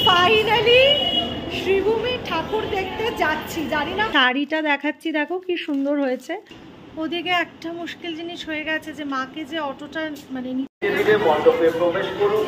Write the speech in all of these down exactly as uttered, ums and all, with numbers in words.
Finally Sreebhumi ঠাকুর দেখতে যাচ্ছি। জানি না, শাড়িটা দেখাচ্ছি, দেখো কি সুন্দর হয়েছে। ওদিকে একটা মুশকিল জিনিস হয়ে গেছে যে মাকে যে অটোটা মানে মণ্ডপে প্রবেশ করুন।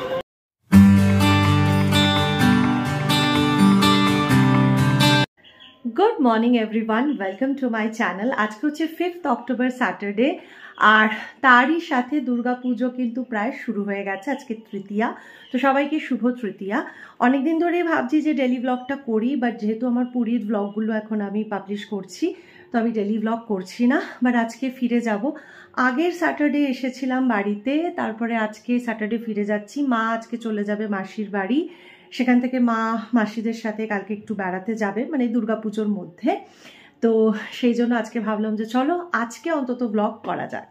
Good morning everyone, welcome to my channel. আজকে হচ্ছে ফিফথ অক্টোবর স্যাটারডে, আর তারই সাথে দুর্গাপুজো কিন্তু প্রায় শুরু হয়ে গেছে। আজকে তৃতীয়া, তো সবাইকে শুভ তৃতীয়া। অনেকদিন ধরেই ভাবছি যে ডেলি ব্লগটা করি, বাট যেহেতু আমার পুরীর ব্লগগুলো এখন আমি পাবলিশ করছি, তো আমি ডেলি ব্লগ করছি না। বাট আজকে ফিরে যাব। আগের স্যাটারডে এসেছিলাম বাড়িতে, তারপরে আজকে স্যাটারডে ফিরে যাচ্ছি। মা আজকে চলে যাবে মাসির বাড়ি, সেখান থেকে মা মাসিদের সাথে কালকে একটু বেড়াতে যাবে, মানে দুর্গাপুজোর মধ্যে। তো সেই জন্য আজকে ভাবলাম যে চলো আজকে অন্তত ব্লগ করা যাক।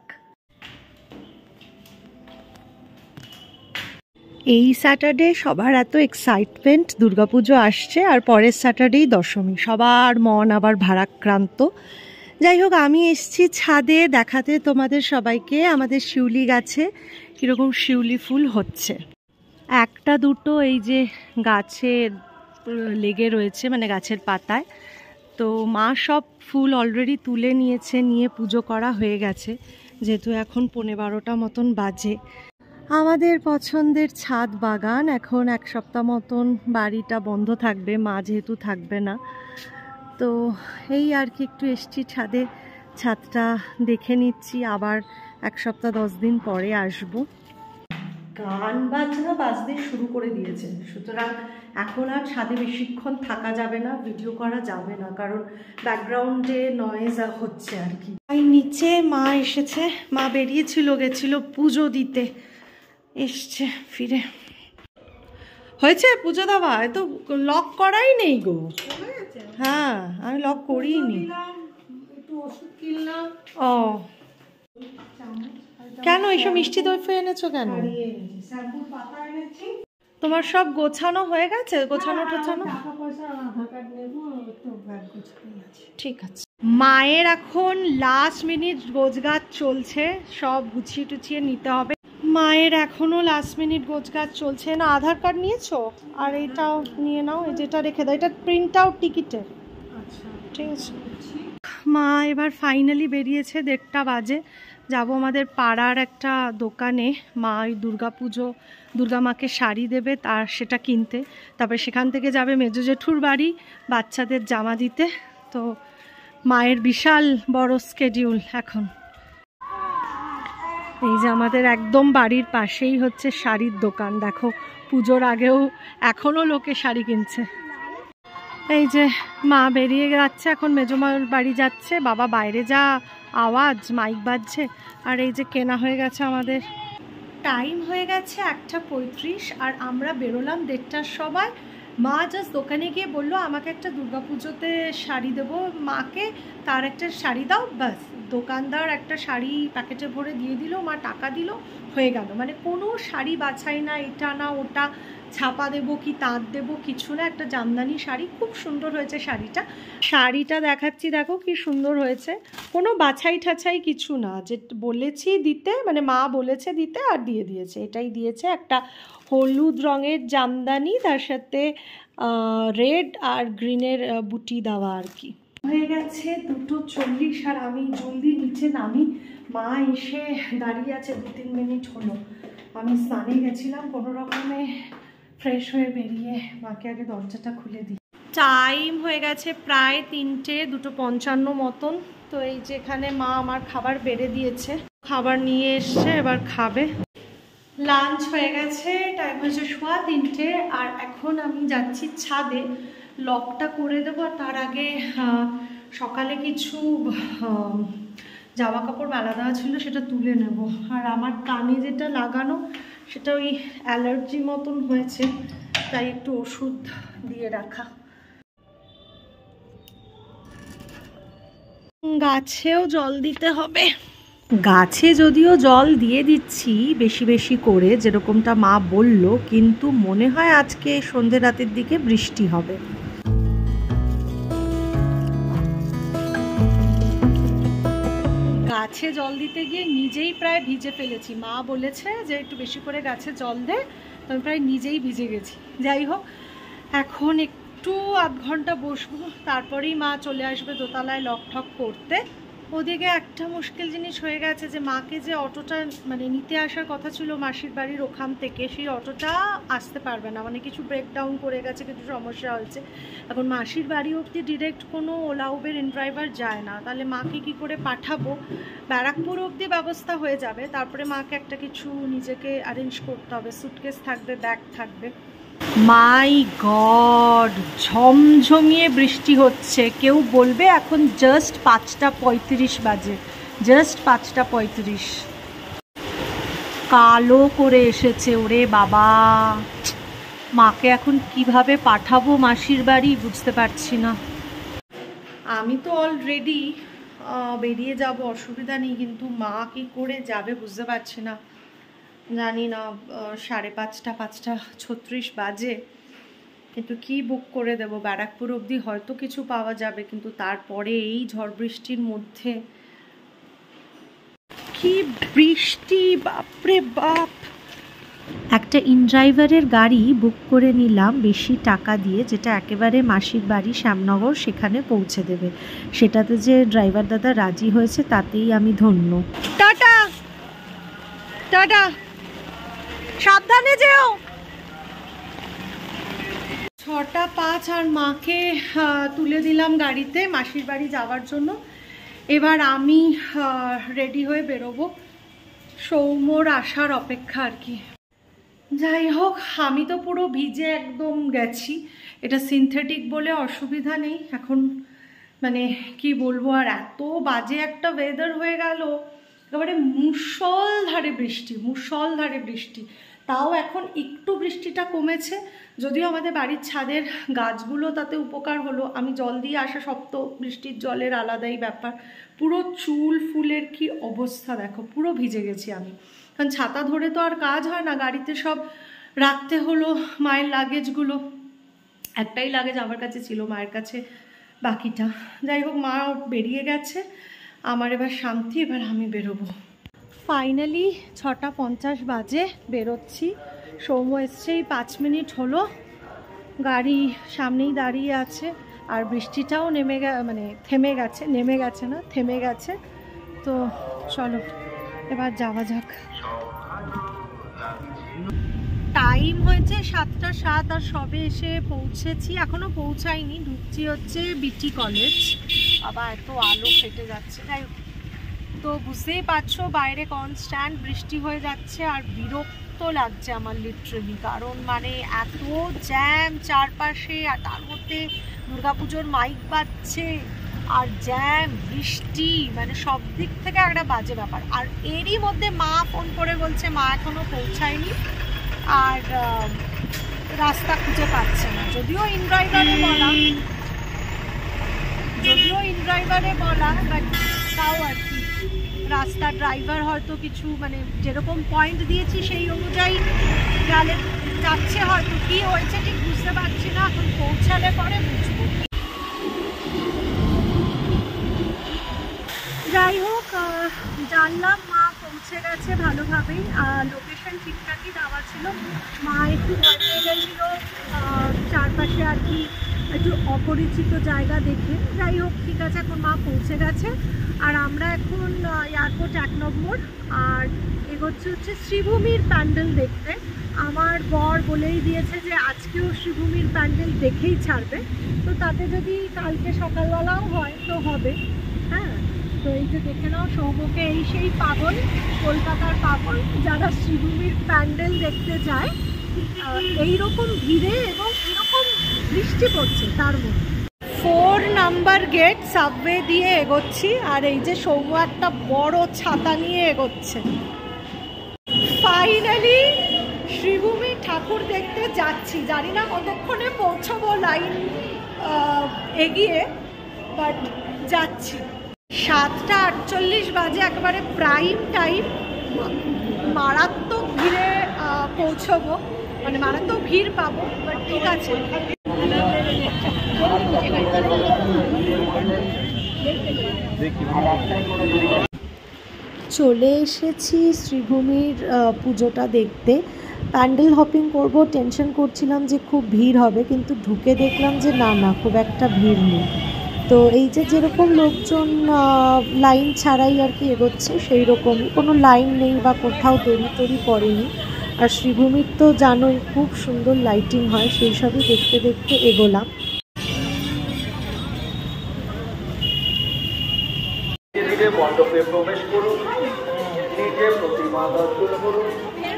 এই স্যাটারডে সবার এত এক্সাইটমেন্ট, দুর্গাপুজো আসছে, আর পরের স্যাটারডেই দশমী, সবার মন আবার ভারাক্রান্ত। যাই হোক, আমি এসছি ছাদে দেখাতে তোমাদের সবাইকে আমাদের শিউলি গাছে কীরকম শিউলি ফুল হচ্ছে। একটা দুটো এই যে গাছে লেগে রয়েছে, মানে গাছের পাতায়। তো মা সব ফুল অলরেডি তুলে নিয়েছে, নিয়ে পুজো করা হয়ে গেছে, যেহেতু এখন পৌনে বারোটা মতন বাজে। আমাদের পছন্দের ছাদ বাগান এখন এক সপ্তাহ মতন বাড়িটা বন্ধ থাকবে, মা যেহেতু থাকবে না। তো এই আর কি, একটু এসছি ছাদে, ছাদটা দেখে নিচ্ছি। আবার এক সপ্তাহ দশ দিন পরে আসবো। গান বাজনা বাজতে শুরু করে দিয়েছে, সুতরাং এখন আর ছাদে বেশিক্ষণ থাকা যাবে না, ভিডিও করা যাবে না, কারণ ব্যাকগ্রাউন্ডে নয়েজ হচ্ছে আর কি। তাই নিচে মা এসেছে, মা বেরিয়েছিল, গেছিল পুজো দিতে, এসছে ফিরে। হয়েছে পুজো দেওয়া? তো লক করাই নেই গো। হ্যাঁ, আমি লক করিনি। ও কেন এইসব মিষ্টি দই ফে এনেছো কেন? তোমার সব গোছানো হয়ে গেছে? গোছানো টোছানো ঠিক আছে। মায়ের এখন লাস্ট মিনিট গোছগাছ চলছে, সব গুছিয়ে টুছিয়ে নিতে হবে। মায়ের এখনো লাস্ট মিনিট গোছগাছ চলছে। না, আধার কার্ড নিয়েছো? আর এটাও নিয়ে নাও, এই যেটা রেখে দাও, এটা প্রিন্ট আউট টিকিটের। আচ্ছা ঠিক আছে। মা এবার ফাইনালি বেরিয়েছে, দেড়টা বাজে। যাব আমাদের পাড়ার একটা দোকানে, মা ওই দুর্গা পুজো দুর্গা মাকে শাড়ি দেবে, তার সেটা কিনতে। তারপরে সেখান থেকে যাবে মেজো জেঠুর বাড়ি বাচ্চাদের জামা দিতে। তো মায়ের বিশাল বড় স্কেডিউল এখন। এই যে আমাদের একদম বাড়ির পাশেই হচ্ছে শাড়ির দোকান, দেখো পুজোর আগেও এখনও লোকে শাড়ি কিনছে। এই যে মা বেরিয়ে যাচ্ছে, এখন মেজমার বাড়ি যাচ্ছে। বাবা বাইরে যা আওয়াজ, মাইক বাজছে। আর এই যে কেনা হয়ে গেছে আমাদের। টাইম হয়ে গেছে একটা পঁয়ত্রিশ, আর আমরা বেরোলাম দেড়টার সময়। মা জাস্ট দোকানে গিয়ে বললো আমাকে একটা দুর্গাপুজোতে শাড়ি দেবো মাকে, তার একটা শাড়ি দাও, ব্যাস। দোকানদার একটা শাড়ি প্যাকেটে ভরে দিয়ে দিল, মা টাকা দিল, হয়ে গেল। মানে কোনো শাড়ি বাছাই না, এটা না ওটা, ছাপা দেবো কি তাঁত দেবো কিছু না, একটা জামদানি শাড়ি, খুব সুন্দর হয়েছে শাড়িটা। শাড়িটা দেখাচ্ছি, দেখো কি সুন্দর হয়েছে, কোনো বাছাই ঠাছাই কিছু না, যে বলেছি দিতে, মানে মা বলেছে দিতে আর দিয়ে দিয়েছে, এটাই দিয়েছে। একটা হলুদ রঙের জামদানি, তার সাথে রেড আর গ্রিনের বুটি দেওয়া আর কি। হয়ে গেছে দুটো চল্লিশ, আর আমি জলদি নিচে নামি। মা এসে দাঁড়িয়ে আছে, দু তিন মিনিট হলো। আমি স্নানে গেছিলাম, কোনো রকমে ফ্রেশ হয়ে বেরিয়ে মাকে আগে দরজাটা খুলে দিই। টাইম হয়ে গেছে প্রায় তিনটে, দুটো পঞ্চান্ন মতন। তো এই যে এখানে মা আমার খাবার বেড়ে দিয়েছে, খাবার নিয়ে এসছে, এবার খাবে। লাঞ্চ হয়ে গেছে, টাইম হয়েছে সোয়া তিনটে, আর এখন আমি যাচ্ছি ছাদে, লকটা করে দেবো। আর তার আগে সকালে কিছু জামা কাপড় মেলা দেওয়া ছিল, সেটা তুলে নেব। আর আমার কানে যেটা লাগানো, সেটা ওই অ্যালার্জি মতন হয়েছে, তাই একটু ওষুধ দিয়ে রাখা। গাছেও জল দিতে হবে। গাছে যদিও জল দিয়ে দিচ্ছি বেশি বেশি করে, যেরকমটা মা বলল, কিন্তু মনে হয় আজকে সন্ধ্যে রাতের দিকে বৃষ্টি হবে। গাছে গাছে জল দিতে গিয়ে নিজেই প্রায় ভিজে ফেলেছি। মা বলেছে যে একটু বেশি করে গাছে জল দে, আমি প্রায় নিজেই ভিজে গেছি। যাই হোক, এখন একটু আধ ঘন্টা বসবো, তারপরেই মা চলে আসবে দোতলায় লক ঠক করতে। ওদিকে একটা মুশকিল জিনিস হয়ে গেছে যে মাকে যে অটোটা মানে নিতে আসার কথা ছিল মাসির বাড়ির ওখান থেকে, সেই অটোটা আসতে পারবে না, মানে কিছু ব্রেকডাউন করে গেছে, কিছু সমস্যা হয়েছে। এখন মাসির বাড়ি অবধি ডিরেক্ট কোনো ওলা উবের ইনড্রাইভার যায় না, তাহলে মাকে কি করে পাঠাবো? ব্যারাকপুর অবধি ব্যবস্থা হয়ে যাবে, তারপরে মাকে একটা কিছু নিজেকে অ্যারেঞ্জ করতে হবে, সুটকেস থাকবে, ব্যাগ থাকবে। মাই গড, ঝমঝমিয়ে বৃষ্টি হচ্ছে। কেউ বলবে এখন জাস্ট পাঁচটা পঁয়ত্রিশ বাজে, জাস্ট পাঁচটা পঁয়ত্রিশ। কালো করে এসেছে, ওরে বাবা। মাকে এখন কিভাবে পাঠাবো মাসির বাড়ি বুঝতে পারছি না। আমি তো অলরেডি বেরিয়ে যাব, অসুবিধা নেই, কিন্তু মা কি করে যাবে বুঝতে পারছি না। জানি না, সাড়ে পাঁচটা পাঁচটা ছত্রিশ বাজে, কিন্তু কি বুক করে দেব? ব্যারাকপুর অবধি হয়তো কিছু পাওয়া যাবে, কিন্তু তারপরে এই ঝড় বৃষ্টির মধ্যে কি বৃষ্টি, বাপরে বাপ। একটা ইনড্রাইভারের গাড়ি বুক করে নিলাম বেশি টাকা দিয়ে, যেটা একেবারে মাসির বাড়ি শ্যামনগর সেখানে পৌঁছে দেবে। সেটাতে যে ড্রাইভার দাদা রাজি হয়েছে তাতেই আমি ধন্য। টাটা টাটা, সাবধানে যেও। ছটা পাঁচ আর মাকে তুলে দিলাম গাড়িতে মাসির বাড়ি যাওয়ার জন্য। এবার আমি রেডি হয়ে বেরোবো, সৌম্যর আসার অপেক্ষা আর কি। যাই হোক, আমি তো পুরো ভিজে একদম গেছি। এটা সিনথেটিক বলে অসুবিধা নেই এখন, মানে কি বলবো আর, এত বাজে একটা ওয়েদার হয়ে গেল, একেবারে মুষলধারে বৃষ্টি, মুষলধারে বৃষ্টি। তাও এখন একটু বৃষ্টিটা কমেছে, যদিও আমাদের বাড়ির ছাদের গাছগুলো তাতে উপকার হলো। আমি জল দিয়ে আসা সব তো বৃষ্টির জলের আলাদাই ব্যাপার। পুরো চুল ফুলের কি অবস্থা দেখো, পুরো ভিজে গেছি আমি। কারণ ছাতা ধরে তো আর কাজ হয় না, গাড়িতে সব রাখতে হলো মায়ের লাগেজগুলো। একটাই লাগেজ আমার কাছে ছিল, মায়ের কাছে বাকিটা। যাই হোক, মা বেরিয়ে গেছে, আমার এবার শান্তি, এবার আমি বেরোবো। ফাইনালি ছটা পঞ্চাশ বাজে বেরোচ্ছি। সৌম্য এসছেই পাঁচ মিনিট হলো, গাড়ি সামনেই দাঁড়িয়ে আছে, আর বৃষ্টিটাও নেমে গে মানে থেমে গেছে, নেমে গেছে না, থেমে গেছে। তো চলো এবার যাওয়া যাক। টাইম হয়েছে সাতটা সাত, আর সবে এসে পৌঁছেছি, এখনো পৌঁছাইনি, ঢুকছি হচ্ছে বিটি কলেজ। আবার এত আলো ফেটে যাচ্ছে। যাই হোক, তো বুঝতেই পারছো বাইরে কনস্ট্যান্ট বৃষ্টি হয়ে যাচ্ছে, আর বিরক্ত লাগছে আমার লিটারেলি। কারণ মানে এত জ্যাম চারপাশে, আর তার মধ্যে দুর্গাপুজোর মাইক বাজছে, আর জ্যাম, বৃষ্টি, মানে সব দিক থেকে একটা বাজে ব্যাপার। আর এরই মধ্যে মা ফোন করে বলছে মা এখনো পৌঁছায়নি, আর রাস্তা খুঁজে পাচ্ছে না। যদিও ইনড্রাইভারে বলা, যদিও ইনড্রাইভারে বলা বাট তাও আর কি, রাস্তা ড্রাইভার হয়তো কিছু মানে যেরকম পয়েন্ট দিয়েছি সেই অনুযায়ী গেলে যাচ্ছে, হয়তো কি হয়েছে ঠিক বুঝতে পারছি না, এখন পৌঁছালে পরে বুঝবো। যাই হোক, জানলাম মা পৌঁছে গেছে ভালোভাবেই, লোকেশন ঠিকঠাকই দেওয়া ছিল। মা একটু ভয় পেয়ে গেছিল চারপাশে আর কি, একটু অপরিচিত জায়গা দেখে। যাই হোক, ঠিক আছে, এখন মা পৌঁছে গেছে। আর আমরা এখন এয়ারপোর্ট এক নম্বর, আর এগোচ্ছে হচ্ছে শ্রীভূমির প্যান্ডেল দেখতে। আমার বর বলেই দিয়েছে যে আজকেও শ্রীভূমির প্যান্ডেল দেখেই ছাড়বে, তো তাতে যদি কালকে সকালবেলাও হয় তো হবে। হ্যাঁ, তো এই যে দেখে নাও, সৌম্যকে, এই সেই পাগল, কলকাতার পাগল যারা শ্রীভূমির প্যান্ডেল দেখতে যায় এইরকম ভিড়ে এবং এরকম বৃষ্টি পড়ছে তার মধ্যে। ফোর নাম্বার গেট সাবওয়ে দিয়ে এগোচ্ছি, আর এই যে সৌম্য একটা বড় ছাতা নিয়ে এগোচ্ছে। ফাইনালি শ্রীভূমি ঠাকুর দেখতে যাচ্ছি, জানি না কতক্ষণে পৌঁছাবো লাইন এগিয়ে, বাট যাচ্ছি। সাতটা আটচল্লিশ বাজে, একেবারে প্রাইম টাইম। মারাত্মক ভিড়ে পৌঁছবো, মানে মারাত্মক ভিড় পাবো, বাট ঠিক আছে। চলে এসেছি শ্রীভূমির পুজোটা দেখতে। প্যান্ডেল হপিং করব, টেনশন করছিলাম যে খুব ভিড় হবে, কিন্তু ঢুকে দেখলাম যে না না খুব একটা ভিড় নেই। তো এই যে যেরকম লোকজন লাইন ছাড়াই আর কি এগোচ্ছে, সেই রকমই কোনো লাইন নেই বা কোথাও দড়ি তড়ি পড়েনি। আর শ্রীভূমির তো জানোই খুব সুন্দর লাইটিং হয়, সেই সবই দেখতে দেখতে এগোলাম। মণ্ডপে প্রবেশ করুন, নিজে প্রতিমা দর্শন করুন।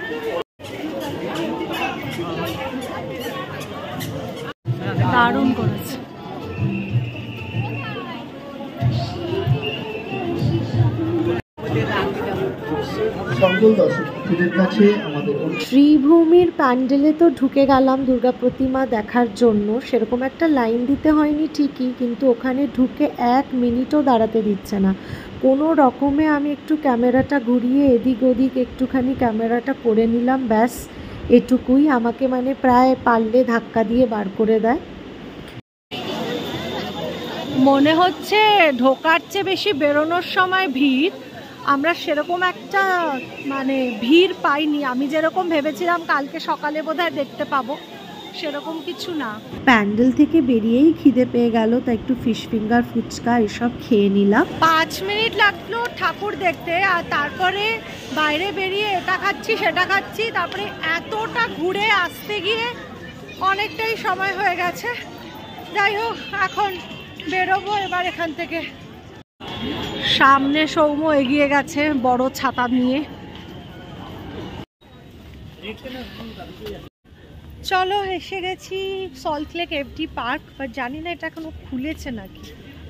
দারুণ করেছে। শ্রীভূমির প্যান্ডেলে তো ঢুকে গেলাম দুর্গা প্রতিমা দেখার জন্য। সেরকম একটা লাইন দিতে হয়নি ঠিকই, কিন্তু ওখানে ঢুকে এক মিনিটও দাঁড়াতে দিচ্ছে না। কোনো রকমে আমি একটু ক্যামেরাটা ঘুরিয়ে এদিক ওদিক একটুখানি ক্যামেরাটা করে নিলাম, ব্যাস এটুকুই। আমাকে মানে প্রায় পারলে ধাক্কা দিয়ে বার করে দেয়। মনে হচ্ছে ঢোকার চেয়ে বেশি বেরোনোর সময় ভিড়। আমরা সেরকম একটা মানে ভিড় পাইনি। আমি যেরকম ভেবেছিলাম কালকে সকালে বোধহয় দেখতে পাবো, সেরকম কিছু না। প্যান্ডেল থেকে বেরিয়েই খিদে পেয়ে গেল, তাই একটু ফিশ ফিঙ্গার, ফুচকা এসব খেয়ে নিলাম। পাঁচ মিনিট লাগলো ঠাকুর দেখতে, আর তারপরে বাইরে বেরিয়ে এটা খাচ্ছি সেটা খাচ্ছি, তারপরে এতটা ঘুরে আসতে গিয়ে অনেকটাই সময় হয়ে গেছে। যাই হোক, এখন বেরোবো এবার এখান থেকে। সামনে সৌম্য এগিয়ে গেছে বড় ছাতা নিয়ে। চলো, এসে গেছি সল্টলেক এফডি পার্ক, বাট জানি না এটা এখনো খুলেছে নাকি।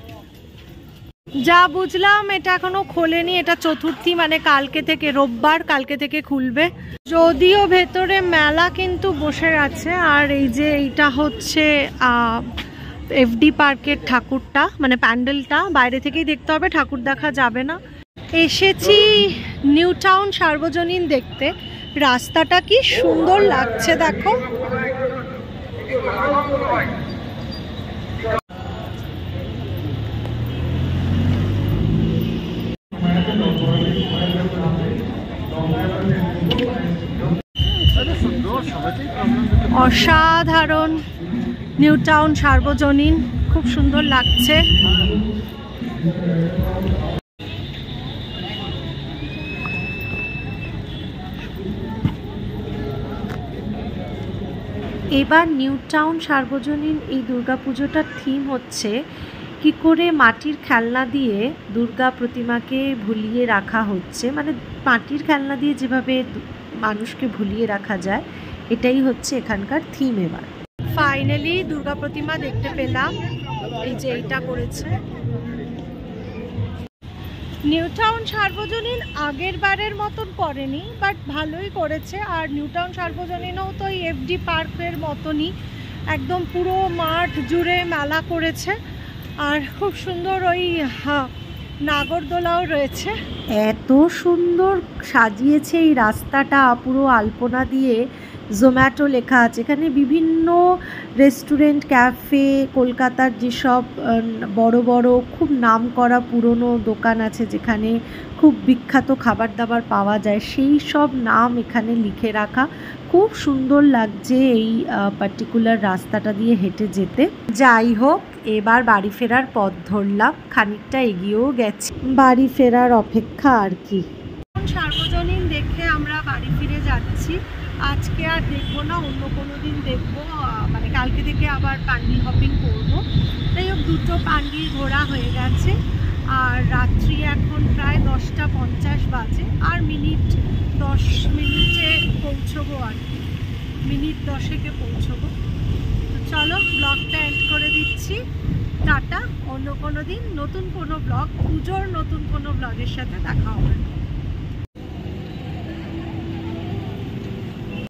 যা বুঝলাম এটা এখনো খোলেনি, এটা চতুর্থী মানে কালকে থেকে, রোববার কালকে থেকে খুলবে। যদিও ভেতরে মেলা কিন্তু বসে গেছে। আর এই যে এইটা হচ্ছে আহ এফডি পার্কের ঠাকুরটা, মানে প্যান্ডেলটা বাইরে থেকেই দেখতে হবে, ঠাকুর দেখা যাবে না। এসেছি নিউ টাউন সার্বজনীন দেখতে। রাস্তাটা কি সুন্দর লাগছে দেখো। অসাধারণ নিউ টাউন সার্বজনীন, খুব সুন্দর লাগছে। এবার নিউ টাউন সার্বজনীন এই দুর্গাপুজোটার থিম হচ্ছে কি করে মাটির খেলনা দিয়ে দুর্গা প্রতিমাকে ভুলিয়ে রাখা হচ্ছে, মানে মাটির খেলনা দিয়ে যেভাবে মানুষকে ভুলিয়ে রাখা যায়, এটাই হচ্ছে এখানকার থিম। এবার ফাইনালি দুর্গা প্রতিমা দেখতে পেলাম, এই যে এইটা করেছে নিউ টাউন সার্বজনীন। আগের বারের মতন করেনি, বাট ভালোই করেছে। আর নিউ টাউন সার্বজনীনও তো এই এফডি পার্কের মতনই একদম পুরো মাঠ জুড়ে মেলা করেছে। আর খুব সুন্দর ওই নাগরদোলাও রয়েছে। এত সুন্দর সাজিয়েছে এই রাস্তাটা, পুরো আলপনা দিয়ে জোম্যাটো লেখা আছে। এখানে বিভিন্ন রেস্টুরেন্ট, ক্যাফে, কলকাতার যেসব বড় বড় খুব নাম করা পুরনো দোকান আছে যেখানে খুব বিখ্যাত খাবার দাবার পাওয়া যায়, সেই সব নাম এখানে লিখে রাখা। খুব সুন্দর লাগছে এই পার্টিকুলার রাস্তাটা দিয়ে হেঁটে যেতে। যাই হোক, এবার বাড়ি ফেরার পথ ধরলাম, খানিকটা এগিয়েও গেছি, বাড়ি ফেরার অপেক্ষা আর কি। সার্বজনীন দেখে আমরা বাড়ি ফিরে যাচ্ছি। আজকে আর দেখবো না, অন্য কোনো দিন দেখবো, মানে কালকে থেকে আবার প্যান্ডেল হপিং করবো। তাই হোক, দুটো প্যান্ডেল ঘোরা হয়ে গেছে। আর রাত্রি এখন প্রায় দশটা পঞ্চাশ বাজে, আর মিনিট দশ মিনিটে পৌঁছবো আর কি, মিনিট দশেকে পৌঁছবো। তো চলো, ব্লগটা এন্ড করে দিচ্ছি। টাটা, অন্য কোনো দিন নতুন কোনো ব্লগ, পুজোর নতুন কোনো ব্লগের সাথে দেখা হবে।